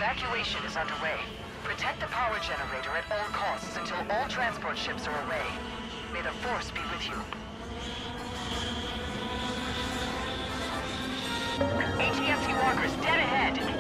Evacuation is underway. Protect the power generator at all costs until all transport ships are away. May the Force be with you. ATST walkers dead ahead!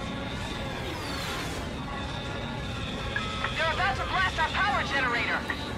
About to blast our power generator!